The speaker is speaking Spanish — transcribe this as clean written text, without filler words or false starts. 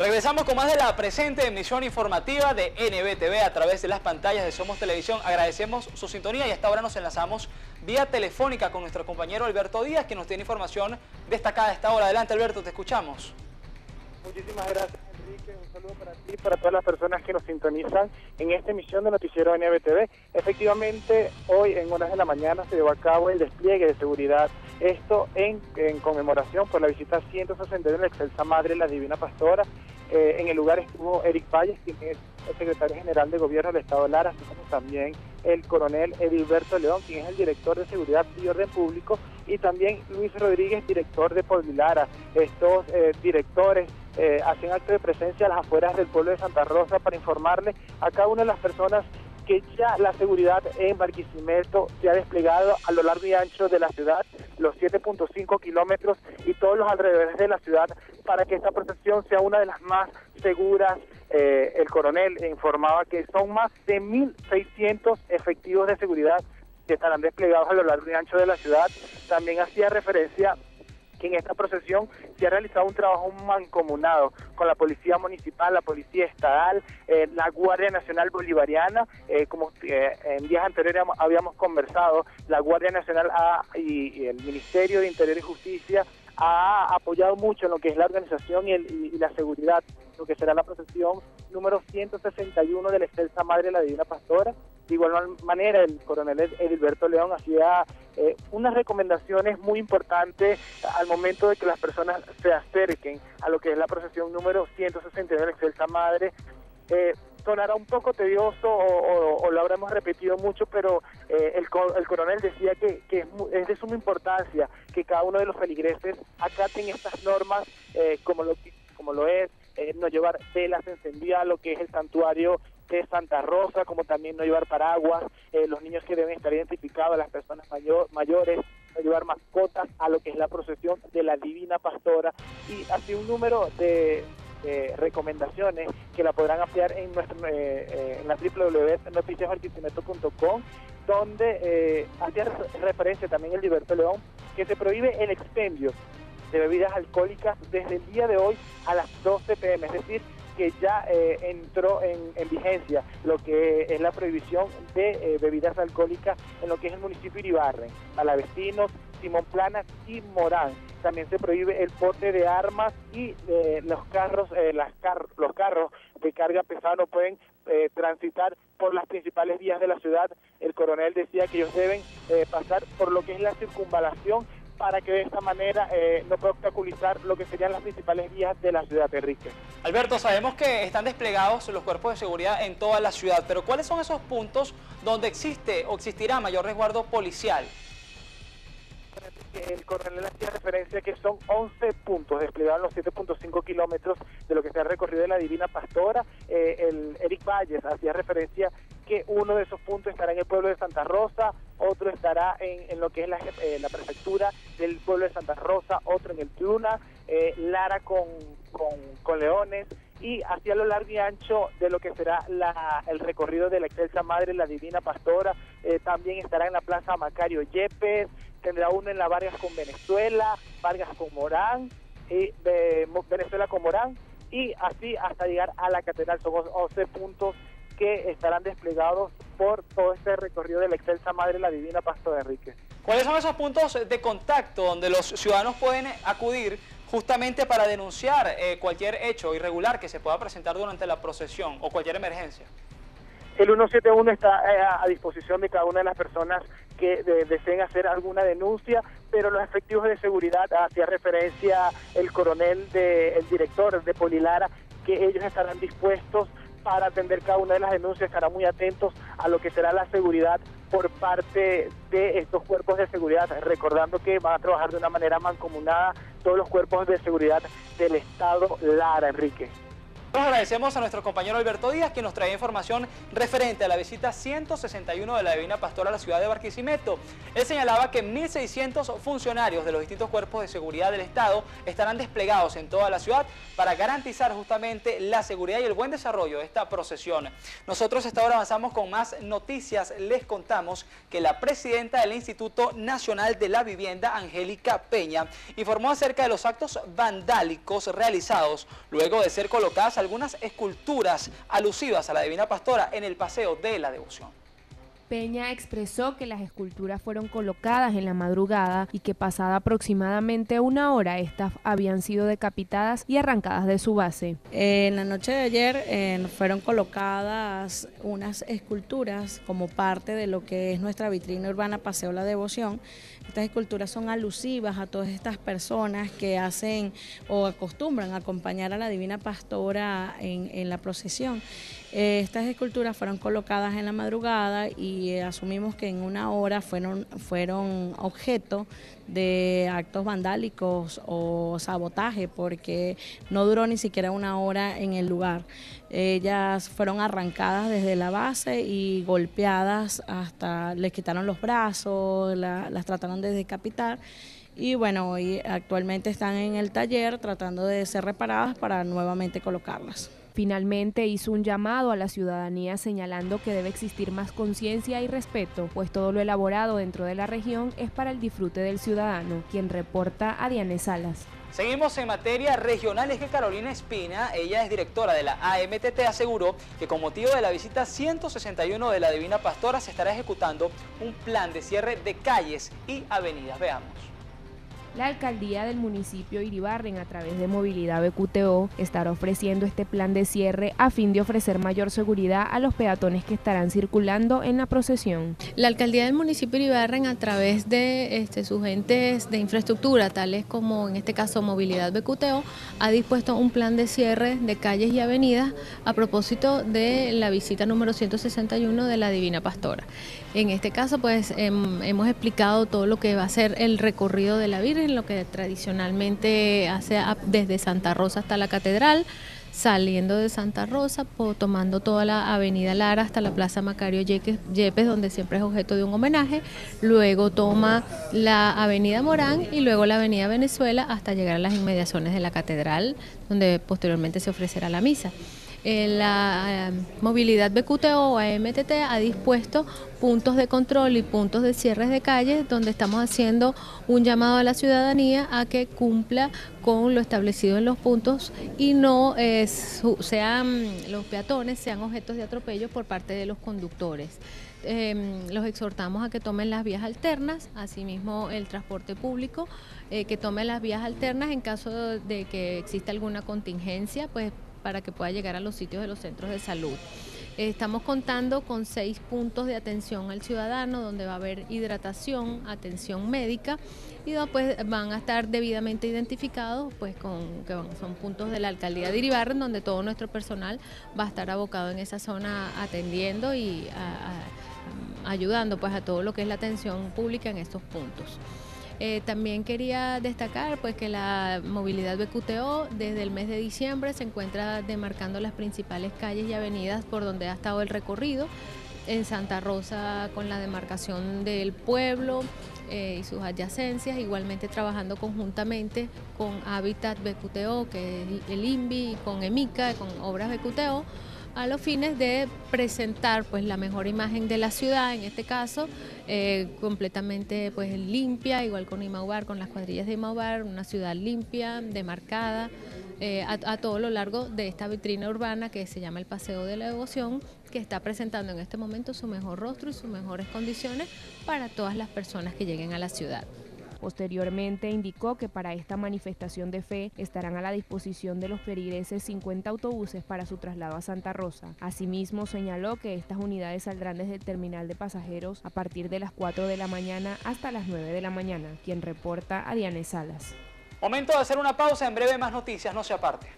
Regresamos con más de la presente emisión informativa de NBTV a través de las pantallas de Somos Televisión. Agradecemos su sintonía y hasta ahora nos enlazamos vía telefónica con nuestro compañero Alberto Díaz, que nos tiene información destacada a esta hora. Adelante, Alberto, te escuchamos. Muchísimas gracias, Enrique. Un saludo para ti y para todas las personas que nos sintonizan en esta emisión de Noticiero NBTV. Efectivamente, hoy en horas de la mañana se llevó a cabo el despliegue de seguridad. Esto en conmemoración por la visita 160 de la Excelsa Madre, la Divina Pastora. En el lugar estuvo Eric Valles, quien es el secretario general de Gobierno del Estado de Lara, así como también el coronel Edilberto León, quien es el director de Seguridad y Orden Público, y también Luis Rodríguez, director de Polilara. Estos directores hacen acto de presencia a las afueras del pueblo de Santa Rosa para informarle a cada una de las personas que ya la seguridad en Barquisimeto se ha desplegado a lo largo y ancho de la ciudad, los 7.5 kilómetros y todos los alrededores de la ciudad, para que esta protección sea una de las más seguras. El coronel informaba que son más de 1.600 efectivos de seguridad que estarán desplegados a lo largo y ancho de la ciudad. También hacía referencia que en esta procesión se ha realizado un trabajo mancomunado con la Policía Municipal, la Policía Estatal, la Guardia Nacional Bolivariana, como en días anteriores habíamos conversado, la Guardia Nacional y el Ministerio de Interior y Justicia ha apoyado mucho en lo que es la organización y la seguridad, lo que será la procesión número 161 de la Excelsa Madre, la Divina Pastora. De igual manera, el coronel Edilberto León hacía unas recomendaciones muy importantes al momento de que las personas se acerquen a lo que es la procesión número 161 de la Excelsa Madre. Sonará un poco tedioso o lo habremos repetido mucho, pero el coronel decía que es de suma importancia que cada uno de los feligreses acaten estas normas, como lo es no llevar velas encendidas a lo que es el santuario de Santa Rosa, como también no llevar paraguas, los niños que deben estar identificados, las personas mayores, no llevar mascotas a lo que es la procesión de la Divina Pastora, y así un número de recomendaciones que la podrán ampliar en la www.noticiasbarquisimeto.com, donde hacía referencia también el Edilberto León que se prohíbe el expendio de bebidas alcohólicas desde el día de hoy a las 12 p.m., es decir, que ya entró en vigencia lo que es la prohibición de bebidas alcohólicas en lo que es el municipio de Iribarren, Palavecinos, Simón Planas y Morán. También se prohíbe el porte de armas y los carros de carga pesada no pueden transitar por las principales vías de la ciudad. El coronel decía que ellos deben pasar por lo que es la circunvalación, para que de esta manera no pueda obstaculizar lo que serían las principales vías de la ciudad, Enrique. Alberto, sabemos que están desplegados los cuerpos de seguridad en toda la ciudad, pero ¿cuáles son esos puntos donde existe o existirá mayor resguardo policial? El coronel hacía referencia que son 11 puntos desplegados en los 7.5 kilómetros de lo que se ha recorrido de la Divina Pastora. El Eric Valles hacía referencia que uno de esos puntos estará en el pueblo de Santa Rosa, otro estará en lo que es la prefectura del pueblo de Santa Rosa, otro en el Tuna, Lara con Leones, y hacia lo largo y ancho de lo que será el recorrido de la Excelsa Madre, la Divina Pastora. También estará en la Plaza Macario Yepes, tendrá uno en la Vargas con Venezuela, Vargas con Morán, y Venezuela con Morán, y así hasta llegar a la Catedral. Son 11 puntos que estarán desplegados por todo este recorrido de la Excelsa Madre, la Divina Pastora, Enrique. ¿Cuáles son esos puntos de contacto donde los ciudadanos pueden acudir justamente para denunciar cualquier hecho irregular que se pueda presentar durante la procesión o cualquier emergencia? El 171 está a disposición de cada una de las personas que deseen hacer alguna denuncia, pero los efectivos de seguridad, hacía referencia el coronel, el director de Polilara, que ellos estarán dispuestos para atender cada una de las denuncias, estarán muy atentos a lo que será la seguridad por parte de estos cuerpos de seguridad, recordando que van a trabajar de una manera mancomunada todos los cuerpos de seguridad del Estado Lara, Enrique. Nosotros agradecemos a nuestro compañero Alberto Díaz, que nos trae información referente a la visita 161 de la Divina Pastora a la ciudad de Barquisimeto. Él señalaba que 1.600 funcionarios de los distintos cuerpos de seguridad del Estado estarán desplegados en toda la ciudad para garantizar justamente la seguridad y el buen desarrollo de esta procesión. Nosotros hasta ahora avanzamos con más noticias. Les contamos que la presidenta del Instituto Nacional de la Vivienda, Angélica Peña, informó acerca de los actos vandálicos realizados luego de ser colocadas algunas esculturas alusivas a la Divina Pastora en el Paseo de la Devoción. Peña expresó que las esculturas fueron colocadas en la madrugada y que pasada aproximadamente una hora estas habían sido decapitadas y arrancadas de su base. En la noche de ayer fueron colocadas unas esculturas como parte de lo que es nuestra vitrina urbana Paseo La Devoción. Estas esculturas son alusivas a todas estas personas que hacen o acostumbran a acompañar a la Divina Pastora en la procesión. Estas esculturas fueron colocadas en la madrugada y asumimos que en una hora fueron objeto de actos vandálicos o sabotaje, porque no duró ni siquiera una hora en el lugar. Ellas fueron arrancadas desde la base y golpeadas hasta les quitaron los brazos, las trataron de decapitar. Y bueno, hoy actualmente están en el taller tratando de ser reparadas para nuevamente colocarlas. Finalmente hizo un llamado a la ciudadanía señalando que debe existir más conciencia y respeto, pues todo lo elaborado dentro de la región es para el disfrute del ciudadano, quien reporta a Diane Salas. Seguimos en materia regional. Es que Carolina Espina, ella es directora de la AMTT, aseguró que con motivo de la visita 161 de la Divina Pastora se estará ejecutando un plan de cierre de calles y avenidas. Veamos. La alcaldía del municipio Iribarren, a través de Movilidad BQTO, estará ofreciendo este plan de cierre a fin de ofrecer mayor seguridad a los peatones que estarán circulando en la procesión. La alcaldía del municipio Iribarren, a través de sus entes de infraestructura, tales como en este caso Movilidad BQTO, ha dispuesto un plan de cierre de calles y avenidas a propósito de la visita número 161 de la Divina Pastora. En este caso, pues hemos explicado todo lo que va a ser el recorrido de la Virgen, lo que tradicionalmente hace desde Santa Rosa hasta la Catedral, saliendo de Santa Rosa, tomando toda la avenida Lara hasta la Plaza Macario Yepes, donde siempre es objeto de un homenaje, luego toma la avenida Morán y luego la avenida Venezuela hasta llegar a las inmediaciones de la Catedral, donde posteriormente se ofrecerá la misa. La Movilidad BQTO o AMTT ha dispuesto puntos de control y puntos de cierres de calles donde estamos haciendo un llamado a la ciudadanía a que cumpla con lo establecido en los puntos y no los peatones sean objetos de atropello por parte de los conductores. Los exhortamos a que tomen las vías alternas, asimismo el transporte público, que tome las vías alternas en caso de que exista alguna contingencia, pues para que pueda llegar a los sitios de los centros de salud. Estamos contando con 6 puntos de atención al ciudadano, donde va a haber hidratación, atención médica, y pues van a estar debidamente identificados, pues son puntos de la alcaldía de Iribarren, donde todo nuestro personal va a estar abocado en esa zona atendiendo y ayudando pues a todo lo que es la atención pública en estos puntos. También quería destacar pues que la Movilidad BQTO desde el mes de diciembre se encuentra demarcando las principales calles y avenidas por donde ha estado el recorrido. En Santa Rosa con la demarcación del pueblo y sus adyacencias, igualmente trabajando conjuntamente con Hábitat BQTO, que es el INVI, y con EMICA, con Obras BQTO, a los fines de presentar pues la mejor imagen de la ciudad, en este caso completamente pues limpia, igual con Imaubar, con las cuadrillas de Imaubar, una ciudad limpia, demarcada, a todo lo largo de esta vitrina urbana que se llama el Paseo de la Devoción, que está presentando en este momento su mejor rostro y sus mejores condiciones para todas las personas que lleguen a la ciudad. Posteriormente indicó que para esta manifestación de fe estarán a la disposición de los feligreses 50 autobuses para su traslado a Santa Rosa. Asimismo señaló que estas unidades saldrán desde el terminal de pasajeros a partir de las 4 de la mañana hasta las 9 de la mañana, quien reporta a Diane Salas. Momento de hacer una pausa, en breve más noticias, no se aparte.